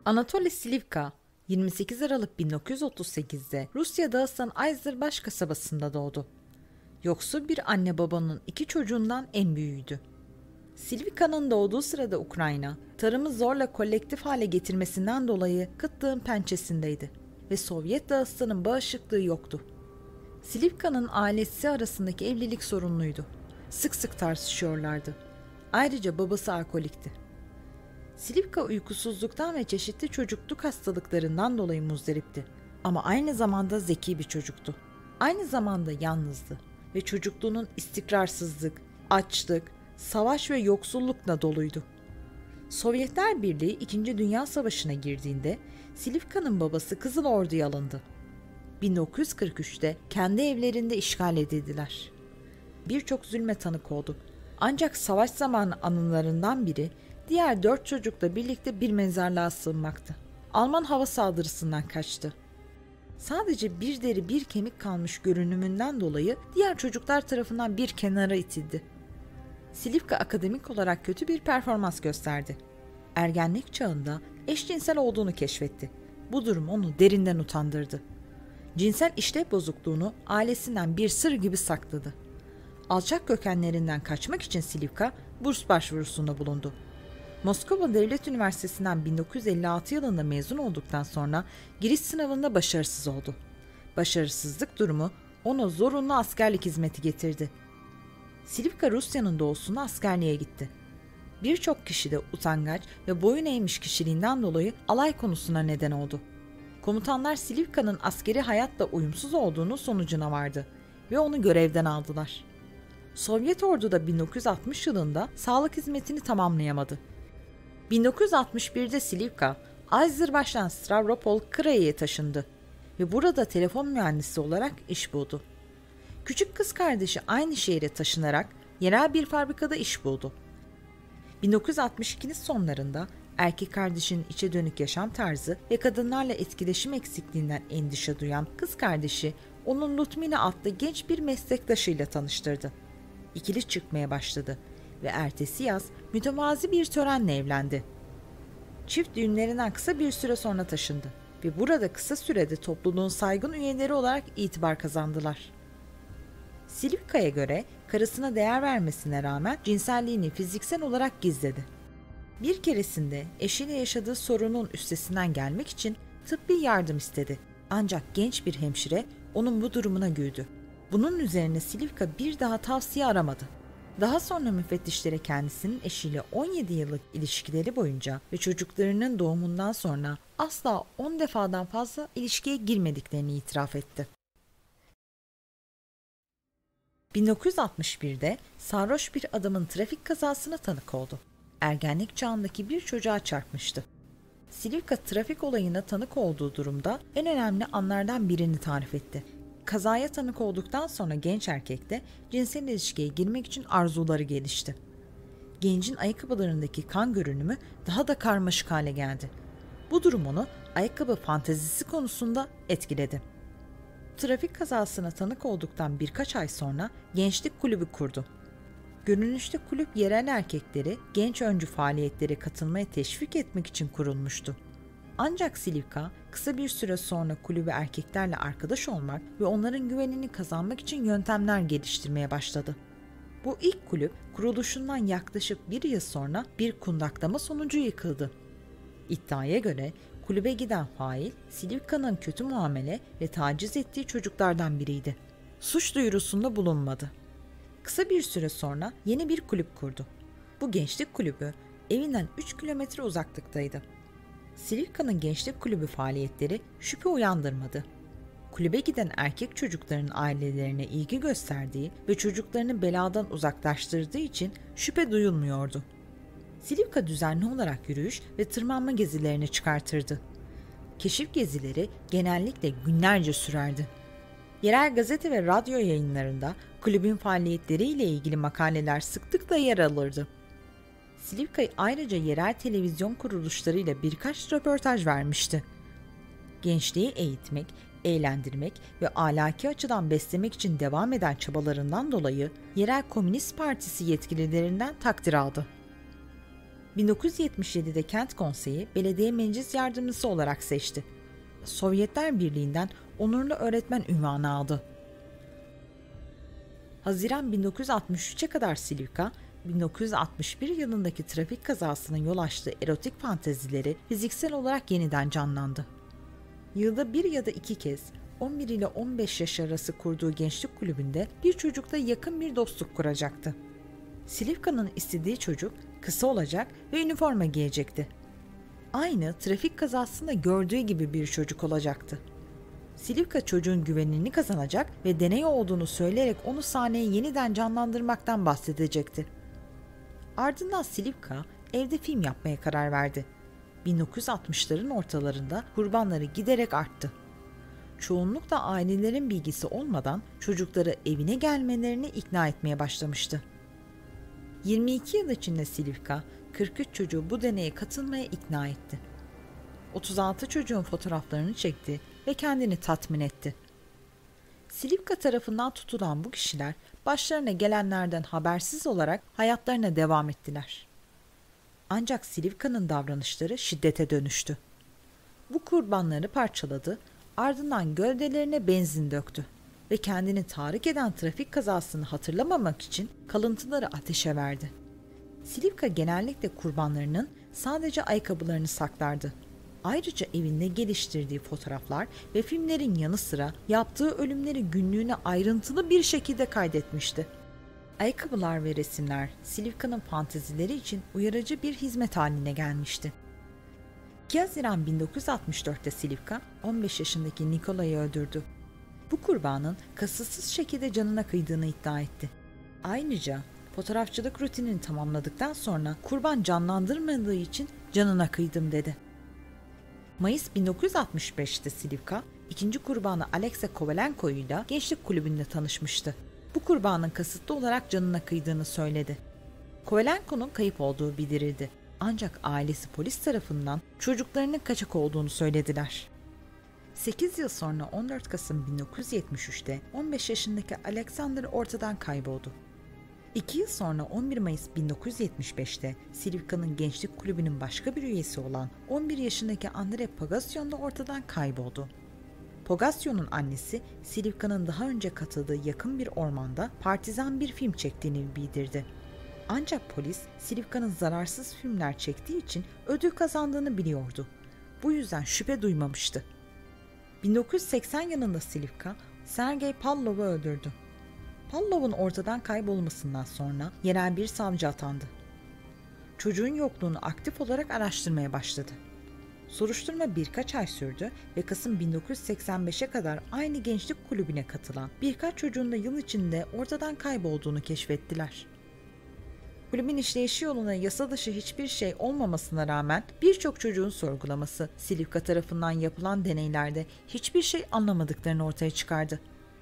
Anatoly Slivka, 28 Aralık 1938'de Rusya Dağıstan Ayzerbaş kasabasında doğdu. Yoksul bir anne babanın 2 çocuğundan en büyüğüydü. Slivka'nın doğduğu sırada Ukrayna, tarımı zorla kolektif hale getirmesinden dolayı kıtlığın pençesindeydi ve Sovyet Dağıstan'ın bağışıklığı yoktu. Slivka'nın ailesi arasındaki evlilik sorunluydu. Sık sık tartışıyorlardı. Ayrıca babası alkolikti. Slivka uykusuzluktan ve çeşitli çocukluk hastalıklarından dolayı muzdaripti. Ama aynı zamanda zeki bir çocuktu. Aynı zamanda yalnızdı ve çocukluğunun istikrarsızlık, açlık, savaş ve yoksullukla doluydu. Sovyetler Birliği 2. Dünya Savaşı'na girdiğinde Slivka'nın babası Kızıl Ordu'ya alındı. 1943'te kendi evlerinde işgal edildiler. Birçok zulme tanık oldu. Ancak savaş zamanı anılarından biri diğer 4 çocukla birlikte bir mezarlığa sığınmaktı. Alman hava saldırısından kaçtı. Sadece bir deri bir kemik kalmış görünümünden dolayı diğer çocuklar tarafından bir kenara itildi. Slivka akademik olarak kötü bir performans gösterdi. Ergenlik çağında eşcinsel olduğunu keşfetti. Bu durum onu derinden utandırdı. Cinsel işlev bozukluğunu ailesinden bir sır gibi sakladı. Alçak kökenlerinden kaçmak için Slivka burs başvurusunda bulundu. Moskova Devlet Üniversitesi'nden 1956 yılında mezun olduktan sonra giriş sınavında başarısız oldu. Başarısızlık durumu ona zorunlu askerlik hizmeti getirdi. Slivka Rusya'nın doğusuna askerliğe gitti. Birçok kişi de utangaç ve boyun eğmiş kişiliğinden dolayı alay konusuna neden oldu. Komutanlar Slivka'nın askeri hayatla uyumsuz olduğunu sonucuna vardı ve onu görevden aldılar. Sovyet orduda 1960 yılında sağlık hizmetini tamamlayamadı. 1961'de Slivka, Azerbaycan Stavropol Krai'ye taşındı ve burada telefon mühendisi olarak iş buldu. Küçük kız kardeşi aynı şehre taşınarak yerel bir fabrikada iş buldu. 1962'nin sonlarında erkek kardeşinin içe dönük yaşam tarzı ve kadınlarla etkileşim eksikliğinden endişe duyan kız kardeşi onun Lutmina adlı genç bir meslektaşıyla tanıştırdı. İkili çıkmaya başladı ve ertesi yaz mütevazi bir törenle evlendi. Çift düğünlerinden kısa bir süre sonra taşındı ve burada kısa sürede topluluğun saygın üyeleri olarak itibar kazandılar. Slivka'ya göre karısına değer vermesine rağmen cinselliğini fiziksel olarak gizledi. Bir keresinde eşiyle yaşadığı sorunun üstesinden gelmek için tıbbi yardım istedi. Ancak genç bir hemşire onun bu durumuna güldü. Bunun üzerine Slivka bir daha tavsiye aramadı. Daha sonra müfettişlere kendisinin eşiyle 17 yıllık ilişkileri boyunca ve çocuklarının doğumundan sonra asla 10 defadan fazla ilişkiye girmediklerini itiraf etti. 1961'de sarhoş bir adamın trafik kazasına tanık oldu. Ergenlik çağındaki bir çocuğa çarpmıştı. Slivka trafik olayına tanık olduğu durumda en önemli anlardan birini tarif etti. Kazaya tanık olduktan sonra genç erkekte cinsel ilişkiye girmek için arzuları gelişti. Gencin ayakkabılarındaki kan görünümü daha da karmaşık hale geldi. Bu durum onu ayakkabı fantezisi konusunda etkiledi. Trafik kazasına tanık olduktan birkaç ay sonra gençlik kulübü kurdu. Görünüşte kulüp yerel erkekleri genç öncü faaliyetlere katılmaya teşvik etmek için kurulmuştu. Ancak Slivka kısa bir süre sonra kulübe erkeklerle arkadaş olmak ve onların güvenini kazanmak için yöntemler geliştirmeye başladı. Bu ilk kulüp kuruluşundan yaklaşık 1 yıl sonra bir kundaklama sonucu yıkıldı. İddiaya göre kulübe giden fail Slivka'nın kötü muamele ve taciz ettiği çocuklardan biriydi. Suç duyurusunda bulunmadı. Kısa bir süre sonra yeni bir kulüp kurdu. Bu gençlik kulübü evinden 3 kilometre uzaklıktaydı. Slivka'nın gençlik kulübü faaliyetleri şüphe uyandırmadı. Kulübe giden erkek çocukların ailelerine ilgi gösterdiği ve çocuklarını beladan uzaklaştırdığı için şüphe duyulmuyordu. Slivka düzenli olarak yürüyüş ve tırmanma gezilerine çıkartırdı. Keşif gezileri genellikle günlerce sürerdi. Yerel gazete ve radyo yayınlarında kulübün faaliyetleriyle ilgili makaleler sıklıkla yer alırdı. Slivka ayrıca yerel televizyon kuruluşlarıyla birkaç röportaj vermişti. Gençliği eğitmek, eğlendirmek ve ahlaki açıdan beslemek için devam eden çabalarından dolayı yerel Komünist Partisi yetkililerinden takdir aldı. 1977'de kent konseyi belediye meclis yardımcısı olarak seçti. Sovyetler Birliği'nden onurlu öğretmen unvanı aldı. Haziran 1963'e kadar Slivka, 1961 yılındaki trafik kazasının yol açtığı erotik fantezileri fiziksel olarak yeniden canlandı. Yılda bir ya da iki kez 11 ile 15 yaş arası kurduğu gençlik kulübünde bir çocukla yakın bir dostluk kuracaktı. Slivka'nın istediği çocuk kısa olacak ve üniforma giyecekti. Aynı trafik kazasında gördüğü gibi bir çocuk olacaktı. Slivka çocuğun güvenini kazanacak ve deney olduğunu söyleyerek onu sahneye yeniden canlandırmaktan bahsedecekti. Ardından Slivka evde film yapmaya karar verdi. 1960'ların ortalarında kurbanları giderek arttı. Çoğunlukla ailelerin bilgisi olmadan çocukları evine gelmelerini ikna etmeye başlamıştı. 22 yıl içinde Slivka 43 çocuğu bu deneye katılmaya ikna etti. 36 çocuğun fotoğraflarını çekti ve kendini tatmin etti. Slivka tarafından tutulan bu kişiler başlarına gelenlerden habersiz olarak hayatlarına devam ettiler. Ancak Slivka'nın davranışları şiddete dönüştü. Bu kurbanları parçaladı, ardından gövdelerine benzin döktü ve kendini tahrik eden trafik kazasını hatırlamamak için kalıntıları ateşe verdi. Slivka genellikle kurbanlarının sadece ayakkabılarını saklardı. Ayrıca evinde geliştirdiği fotoğraflar ve filmlerin yanı sıra yaptığı ölümleri günlüğüne ayrıntılı bir şekilde kaydetmişti. Ayakkabılar ve resimler Slivka'nın fantezileri için uyarıcı bir hizmet haline gelmişti. 2 Haziran 1964'te Slivka 15 yaşındaki Nikolay'ı öldürdü. Bu kurbanın kasıtsız şekilde canına kıydığını iddia etti. Ayrıca fotoğrafçılık rutinini tamamladıktan sonra kurban canlandırmadığı için canına kıydım dedi. Mayıs 1965'te Slivka, ikinci kurbanı Alexey Kovalenko'yla gençlik kulübünde tanışmıştı. Bu kurbanın kasıtlı olarak canına kıydığını söyledi. Kovalenko'nun kayıp olduğu bildirildi. Ancak ailesi polis tarafından çocuklarının kaçak olduğunu söylediler. 8 yıl sonra 14 Kasım 1973'te 15 yaşındaki Alexander ortadan kayboldu. 2 yıl sonra 11 Mayıs 1975'te Slivka'nın gençlik kulübünün başka bir üyesi olan 11 yaşındaki Andrei Pogasyon da ortadan kayboldu. Pogasyon'un annesi Slivka'nın daha önce katıldığı yakın bir ormanda partizan bir film çektiğini bildirdi. Ancak polis Slivka'nın zararsız filmler çektiği için ödül kazandığını biliyordu. Bu yüzden şüphe duymamıştı. 1980 yılında Slivka, Sergey Pavlov'u öldürdü. Pavlov'un ortadan kaybolmasından sonra yerel bir savcı atandı. Çocuğun yokluğunu aktif olarak araştırmaya başladı. Soruşturma birkaç ay sürdü ve Kasım 1985'e kadar aynı gençlik kulübüne katılan birkaç çocuğun da yıl içinde ortadan kaybolduğunu keşfettiler. Kulübün işleyişi yoluna yasa dışı hiçbir şey olmamasına rağmen birçok çocuğun sorgulaması Slivka tarafından yapılan deneylerde hiçbir şey anlamadıklarını ortaya çıkardı.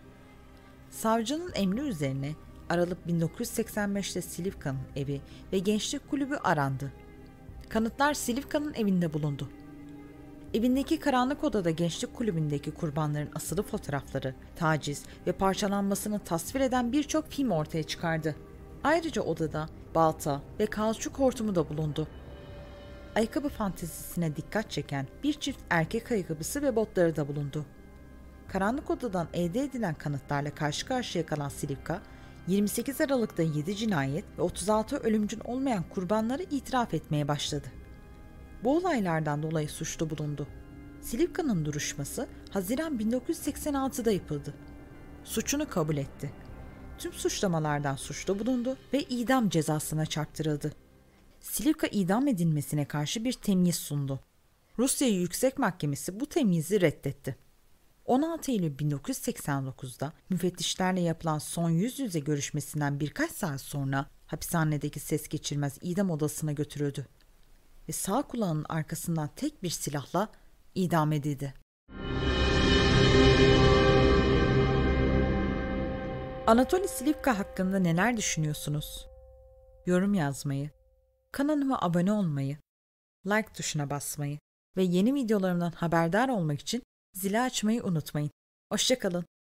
Savcının emri üzerine Aralık 1985'te Slivka'nın evi ve gençlik kulübü arandı. Kanıtlar Slivka'nın evinde bulundu. Evindeki karanlık odada gençlik kulübündeki kurbanların asılı fotoğrafları, taciz ve parçalanmasını tasvir eden birçok film ortaya çıkardı. Ayrıca odada balta ve kauçuk hortumu da bulundu. Ayakkabı fantezisine dikkat çeken bir çift erkek ayakkabısı ve botları da bulundu. Karanlık odadan elde edilen kanıtlarla karşı karşıya kalan Slivka, 28 Aralık'ta 7 cinayet ve 36 ölümcül olmayan kurbanları itiraf etmeye başladı. Bu olaylardan dolayı suçlu bulundu. Slivka'nın duruşması Haziran 1986'da yapıldı. Suçunu kabul etti. Tüm suçlamalardan suçlu bulundu ve idam cezasına çarptırıldı. Slivka idam edilmesine karşı bir temyiz sundu. Rusya Yüksek Mahkemesi bu temyizi reddetti. 16 Eylül 1989'da müfettişlerle yapılan son yüz yüze görüşmesinden birkaç saat sonra hapishanedeki ses geçirmez idam odasına götürüldü ve sağ kulağının arkasından tek bir silahla idam edildi. Anatoly Slivka hakkında neler düşünüyorsunuz? Yorum yazmayı, kanalıma abone olmayı, like tuşuna basmayı ve yeni videolarımdan haberdar olmak için zili açmayı unutmayın. Hoşça kalın.